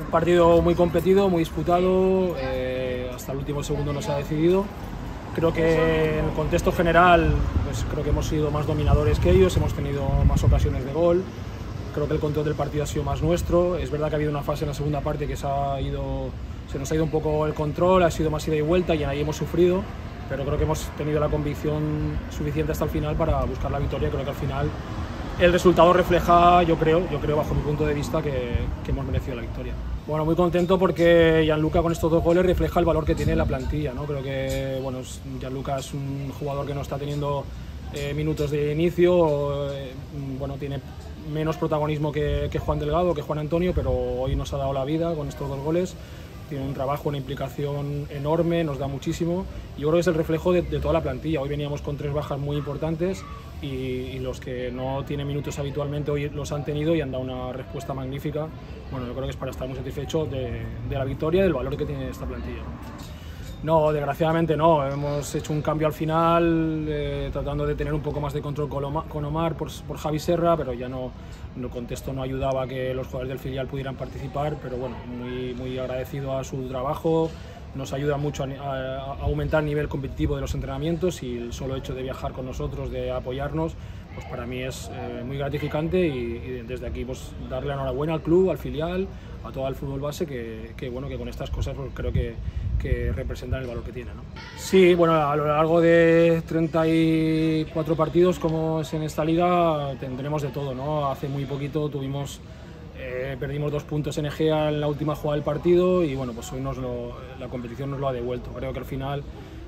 Un partido muy competido, muy disputado, hasta el último segundo no se ha decidido. Creo que en el contexto general, pues creo que hemos sido más dominadores que ellos, hemos tenido más ocasiones de gol. Creo que el control del partido ha sido más nuestro. Es verdad que ha habido una fase en la segunda parte que se nos ha ido un poco el control, ha sido más ida y vuelta y ahí hemos sufrido, pero creo que hemos tenido la convicción suficiente hasta el final para buscar la victoria. Creo que al final el resultado refleja, yo creo bajo mi punto de vista, que hemos merecido la victoria. Bueno, muy contento porque Gianluca con estos 2 goles refleja el valor que tiene la plantilla, ¿no? Creo que bueno, Gianluca es un jugador que no está teniendo minutos de inicio, bueno, tiene menos protagonismo que Juan Delgado, que Juan Antonio, pero hoy nos ha dado la vida con estos 2 goles. Tiene un trabajo, una implicación enorme, nos da muchísimo. Yo creo que es el reflejo de toda la plantilla. Hoy veníamos con 3 bajas muy importantes y los que no tienen minutos habitualmente hoy los han tenido y han dado una respuesta magnífica. Bueno, yo creo que es para estar muy satisfechos de la victoria y del valor que tiene esta plantilla. No, desgraciadamente no. Hemos hecho un cambio al final, tratando de tener un poco más de control con Omar por Javi Serra, pero ya no, el contexto no ayudaba a que los jugadores del filial pudieran participar, pero bueno, muy agradecido a su trabajo. Nos ayuda mucho a aumentar el nivel competitivo de los entrenamientos y el solo hecho de viajar con nosotros, de apoyarnos, pues para mí es muy gratificante y desde aquí pues darle la enhorabuena al club, al filial, a todo el fútbol base que bueno, que con estas cosas pues creo que representan el valor que tiene, ¿no? Sí, bueno, a lo largo de 34 partidos como es en esta liga tendremos de todo, ¿no? Hace muy poquito perdimos 2 puntos en Egea en la última jugada del partido y bueno, pues hoy la competición nos lo ha devuelto. Creo que al final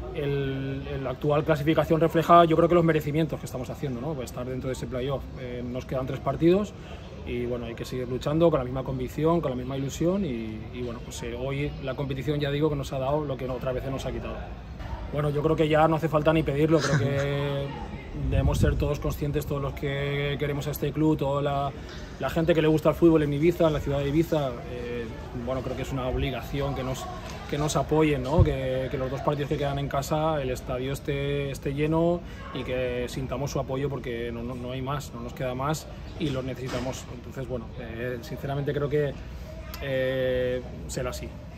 la actual clasificación refleja, yo creo que los merecimientos que estamos haciendo, ¿no? Pues estar dentro de ese playoff. Nos quedan 3 partidos y bueno, hay que seguir luchando con la misma convicción, con la misma ilusión y bueno, pues hoy la competición ya digo que nos ha dado lo que otras veces nos ha quitado. Bueno, yo creo que ya no hace falta ni pedirlo, creo que debemos ser todos conscientes, todos los que queremos a este club, toda la gente que le gusta el fútbol en Ibiza, en la ciudad de Ibiza, bueno, creo que es una obligación que nos apoyen, ¿no? Que los 2 partidos que quedan en casa el estadio esté lleno y que sintamos su apoyo porque no hay más, no nos queda más y los necesitamos. Entonces, bueno, sinceramente creo que será así.